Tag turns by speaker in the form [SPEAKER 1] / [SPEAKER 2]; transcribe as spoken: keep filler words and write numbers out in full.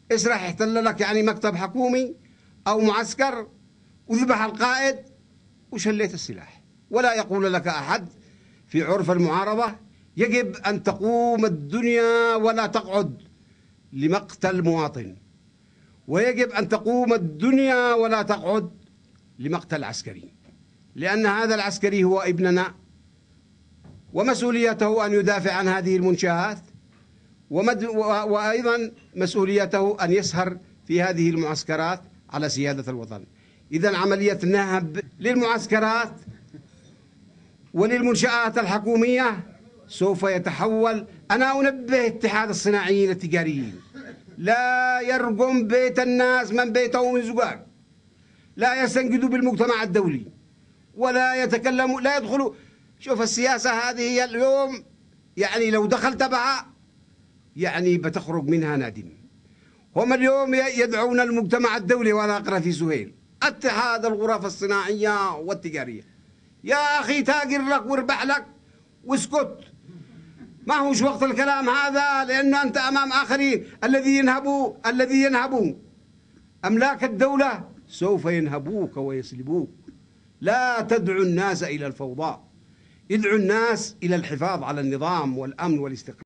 [SPEAKER 1] ايش راح يحتل لك يعني مكتب حكومي أو معسكر وذبح القائد وشليت السلاح. ولا يقول لك أحد في عرف المعارضة يجب أن تقوم الدنيا ولا تقعد لمقتل مواطن، ويجب أن تقوم الدنيا ولا تقعد لمقتل عسكري، لأن هذا العسكري هو ابننا، ومسؤوليته أن يدافع عن هذه المنشآت، وأيضا مسؤوليته أن يسهر في هذه المعسكرات على سيادة الوطن. إذا عملية نهب للمعسكرات وللمنشآت الحكومية سوف يتحول. أنا أنبه اتحاد الصناعيين التجاريين لا يرقم بيت الناس من بيته من زقاق، لا يستنقذوا بالمجتمع الدولي، ولا يتكلموا، لا يدخلوا. شوف السياسة هذه هي اليوم، يعني لو دخلت بها يعني بتخرج منها نادم. هم اليوم يدعون المجتمع الدولي، وأنا أقرأ في سهيل اتحاد الغرف الصناعية والتجارية. يا أخي تاجر لك واربح لك واسكت، ما هوش وقت الكلام هذا، لأنه أنت أمام آخرين. الذي ينهبوا الذي ينهبوا أملاك الدولة سوف ينهبوك ويسلبوك. لا تدعو الناس إلى الفوضى، ادعو الناس إلى الحفاظ على النظام والأمن والاستقرار.